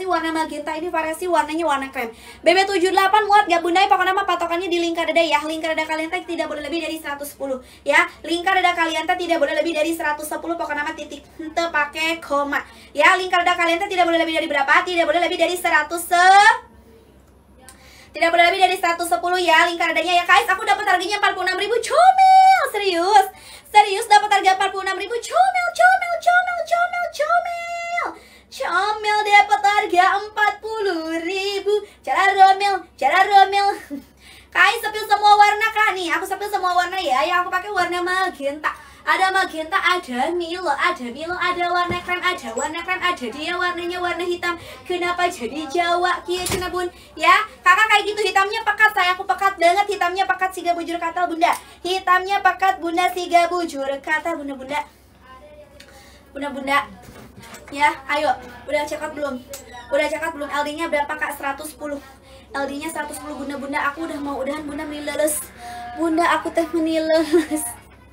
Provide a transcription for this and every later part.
variasi warna magenta, ini variasi warnanya warna krem. BB78 muat gak bunda? Pokoknya nama patokannya di lingkar dada ya. Lingkar dada kalian teh tidak boleh lebih dari 110 ya. Lingkar dada kalian teh tidak boleh lebih dari 110, pokoknya nama titik hente pakai koma ya. Lingkar dada kalian teh tidak boleh lebih dari berapa? Tidak boleh lebih dari 110 ya lingkar dadanya ya guys. Aku dapat harganya 46.000, comel, serius dapat harga 46.000, comel dapat harga 40.000. Cara romel guys, sepil semua warna kan nih, aku sepil semua warna ya. Yang aku pakai warna magenta, ada magenta, ada Milo, ada warna krem, ada dia warnanya warna hitam. Kenapa jadi Jawa kia cina bun ya? Kakak kayak gitu hitamnya pekat, saya aku pekat banget hitamnya, pekat siga bujur kata bunda. Hitamnya pekat bunda, siga bujur kata bunda ya. Ayo, udah cekat belum? LD-nya berapa kak? 110. LD-nya 110 bunda. Aku udah mau udahan bunda, menileles bunda, aku teh menileles.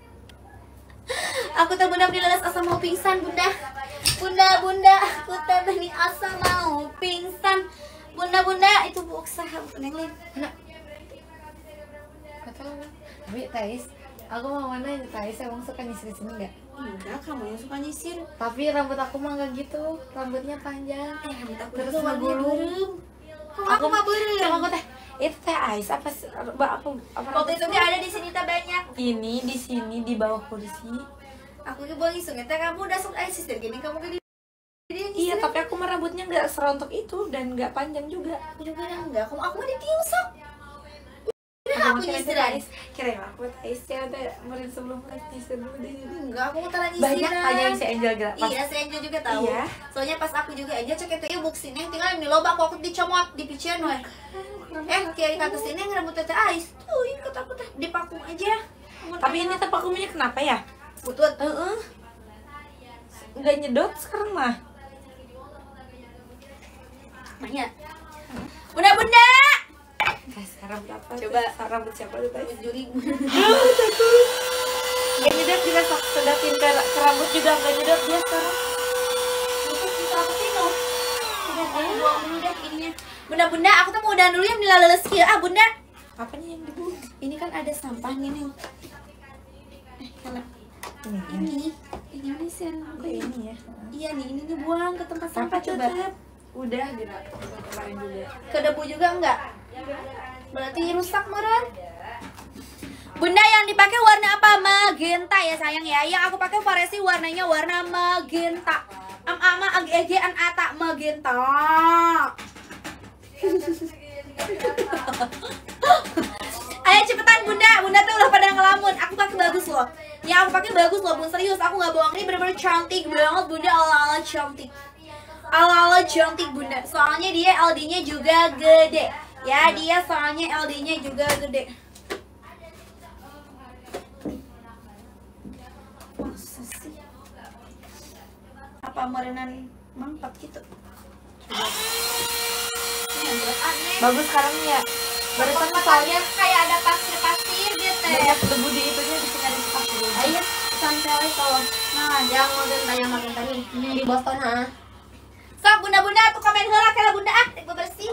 Aku teh bunda menileles asa mau pingsan bunda. Aku teh nih asa mau pingsan. Bunda itu buuk saha Neng Lin. Kata tapi Thais, aku mau mana Thais, emang suka nyisir sini enggak? Enggak, kamu yang suka nyisir. Tapi rambut aku mah enggak gitu, rambutnya panjang. Rambut aku terus tuh warnanya magulung. Aku mah beureum. Coba aku teh, itu teh Ais apa Waktu itu dia ada di sini teh banyak. ini di sini di bawah kursi. Aku ke bawah iseng teh kamu udah sok sisir gini kamu ke Iya, tapi aku mah rambutnya nggak serontok itu dan nggak panjang juga. Aku juga enggak. Aku mah ditiusok. Aku nyisir Ais. Kirain aku Ais ya ada meren sebelum nyisir dulu di sini. Enggak, aku mau tanya nyisiran. Banyak tanya si Angel gak? Iya, si Angel juga tahu. Iya. Soalnya pas aku juga Angel cek itu ya buksin yang tinggal ini loba aku dicomot di pician we. Kiai kata sini yang rambut teh Ais. Tuh, ini kata aku teh dipakum aja. Tapi ini teh vakumnya kenapa ya? Butut. Nggak nyedot sekarang mah. Nanya. Bunda. Sekarang berapa? Coba. Rambut siapa tuh tadi? Juri. Nggak nyedot juga, sedatin ke rambut juga nggak nyedot dia sekarang. Butut kita apa sih no? Udah buang dulu deh ininya. Bunda, aku tuh mau udahan dulu ya menileles kieu. Bunda. Apanya yang dibuang? Ini kan ada sampah nih. Kalau ini sih ini ya. Iya nih, ini buang ke tempat sampah coba. Udah kemarin juga. Ke debu juga enggak? Berarti rusak meren. Bunda yang dipakai warna apa? Magenta ya sayang ya. Yang aku pakai variasi warnanya warna magenta. Ama ag an ata magenta. Ayo cepetan Bunda tuh udah pada ngelamun. Aku pakai bagus loh. Yang aku pakai bagus loh Bun, serius aku nggak bohong. Ini bener-bener cantik banget Bunda, ala-ala cantik. Ala-ala cantik Bunda. Soalnya dia LD-nya juga gede. Ya, dia soalnya LD-nya juga gede. Masa sih? Apa merenan mangkat gitu? Bagus sekarang ya. Barusan soalnya kayak ada pasir-pasir gitu. Banyak debu di itunya, di sini ada pasir. Ayo, santai kalau. Nah, yang magen tadi di Boston ha. Sok bunda tuh komen heula kala bunda tek bersih.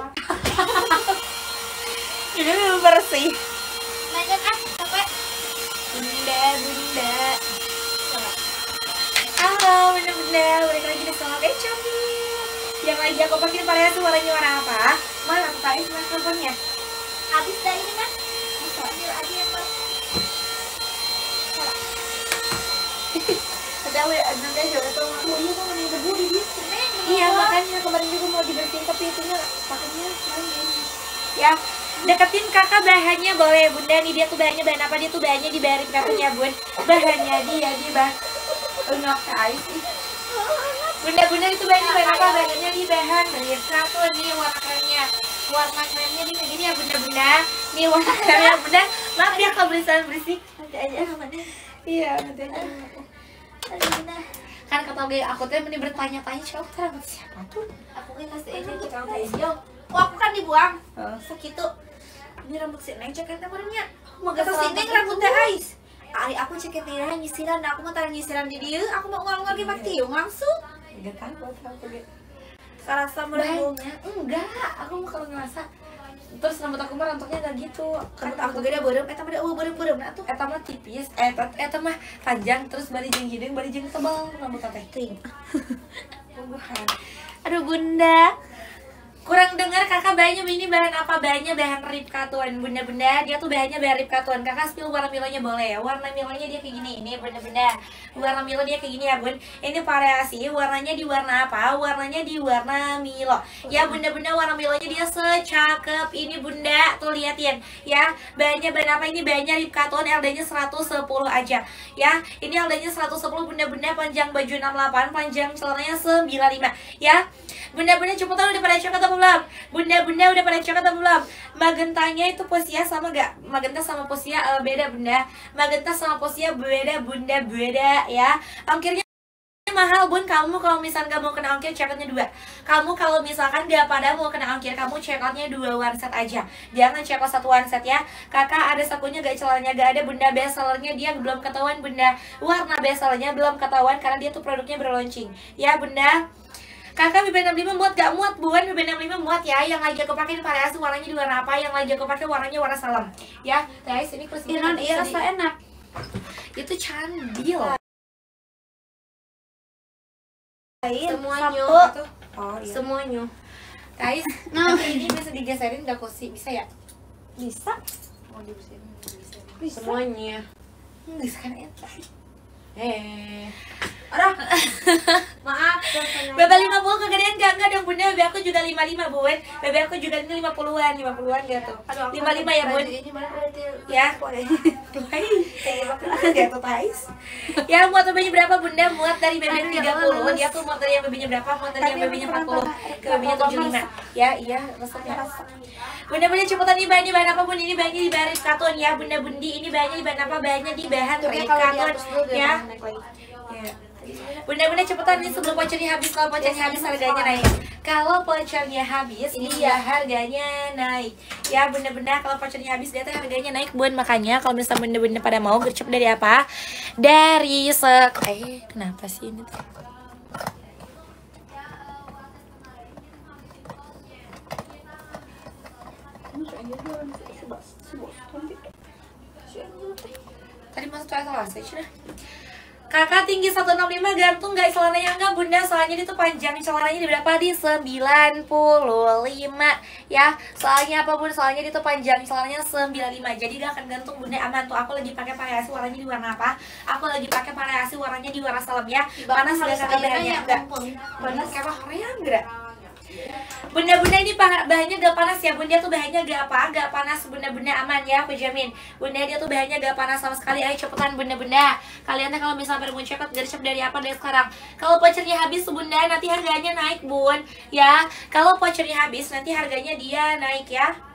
Ini belum bersih. Lanjut capek. Bunda. Coba. Halo bunda, Balik lagi di sama Becom. Yang lagi aku pakai variasi warnanya warna apa? mana tuh Thais teleponnya? Habis dari ini kan? Bisa ambil aja ya kok. Ada nanti aja tuh. Oh iya kok ada debu di sini. Iya, makanya kemarin juga mau dibersihin tapi itunya pakainya main. Ya, deketin kakak bahannya boleh bunda. Nih dia tuh bahannya bahan apa? Dia tuh bahannya di Barry Craft ya bun. Bahannya dia di enggak Thais. Bunda itu bahannya bahan apa? Bahannya di bahan Barry Craft tuh nih warna kremnya. Warna kremnya di segini ya bunda. Nih warna kremnya bunda. Maaf ya kalau berisik. Nanti aja namanya. Iya, nanti aja. Aduh bunda. Kan kata gue aku tuh mending bertanya-tanya siapa tuh? Aku kan kasih ini ke kamu Angel. Oh aku kan dibuang. Segitu. Ini rambut si Neng ceket kemarinnya. Mau kata si Neng rambut teh Ais. Ari aku ceket nih nyisiran. Aku mau taruh nyisiran di dia. Aku mau ngomong lagi pakai tiung langsung. Gak tahu. kerasa merembung. Banyak, enggak, aku kalau ngerasa Terus rambut aku mah rontoknya gak gitu. rambut aku gede beureum, eta mah beureum nah tuh. Eta mah tipis, eta mah panjang terus bari jeung hidung, bari jeung tebal rambut teh. Ting. Pungguhan. Aduh Bunda. Kurang dengar kakak bahannya ini bahan apa? Bahannya bahan Rip Katuan. Bunda-bunda dia tuh bahannya bahan Rip Katuan. Kakak spill warna Milonya boleh ya. Warna Milonya dia kayak gini. Ini bunda-bunda. Warna Milo dia kayak gini ya bun. Ini variasi. Warnanya di warna apa? Warnanya di warna Milo. Ya bunda-bunda warna Milonya dia secakep ini bunda. Tuh liatin ya. Bahannya bahan apa ini? Bahannya Rip Katuan. LD-nya 110 aja. Ya. Ini LD-nya 110 bunda-bunda. Panjang baju 68. Panjang celananya 95 ya. Bunda-bunda cepetan udah pada coklat atau belum? Bunda-bunda udah pada coklat atau belum? Magentanya itu posia sama gak? Magenta sama posia beda bunda. Magenta sama posia beda bunda, beda ya. Ongkirnya mahal bun. Kamu kalau misalkan gak mau kena ongkir, cekotnya 2. Kamu kalau misalkan gak pada mau kena ongkir, kamu cekotnya 2 one set aja. Jangan cekot 1 one set ya. Kakak ada sakunya gak, celananya gak ada bunda. Bestsellernya dia belum ketahuan bunda. Warna bestsellernya belum ketahuan karena dia tuh produknya berlaunching ya bunda. Kakak BB65 muat gak muat bun? BB65 muat ya. Yang lagi aku pakai variasi warnanya di warna apa? Yang lagi aku pakai warnanya warna salam ya guys. Ini kursinya Iya rasa enak. itu candil Semuanya. oh iya Semuanya. guys. Nanti ini bisa digeserin gak kursi? Bisa ya? Bisa. Mau dibersihin? Bisa. Semuanya. Bisa kan enak. Aduh. Maaf. BB 50 kegedean gak? Enggak dong bunda, BB aku juga 55 bun. BB aku juga ini 50-an gak tuh? 55 ya bun? Ya. Dia tuh Tais. Ya muat BB-nya berapa bunda? Muat dari BB 30. Dia tuh muat dari yang BB-nya berapa? Muat dari yang BB-nya 40 ke BB-nya 75. Ya iya resepnya. Bunda-bunda cepetan nih bahannya bahan apa bun? Ini bahannya di bahan Rip Katuan ya bunda-bundi. Ini bahannya di bahan apa? Bahannya di bahan Rip Katuan ya. Bunda-bunda cepetan nih sebelum vouchernya habis. Kalau vouchernya habis harganya naik. Kalau vouchernya habis dia harganya naik. Ya bunda-bunda kalau vouchernya habis dia tuh harganya naik bun. Makanya kalau misalnya bunda-bunda pada mau gercep dari apa? Dari kenapa sih ini tuh? Tadi masuk salah sih sudah. Kakak tinggi 165 gantung gak celananya? Enggak bunda, soalnya dia tuh panjang celananya di berapa? Di 95 ya. Soalnya apa bun? Soalnya dia tuh panjang celananya 95. Jadi gak akan gantung bunda, aman tuh. Aku lagi pakai variasi warnanya di warna apa? Aku lagi pakai variasi warnanya di warna salam ya. Panas gak kakak bahannya? Enggak. Panas kayak Korea enggak? Bunda-bunda ini bahannya gak panas ya bunda, tuh bahannya gak apa, gak panas bunda-bunda, aman ya, aku jamin. Bunda dia tuh bahannya gak panas sama sekali. Ayo cepetan bunda-bunda. Kalian kalau misalnya mau cekot gercep dari apa dari sekarang. Kalau vouchernya habis bunda nanti harganya naik bun ya. Kalau vouchernya habis nanti harganya dia naik ya.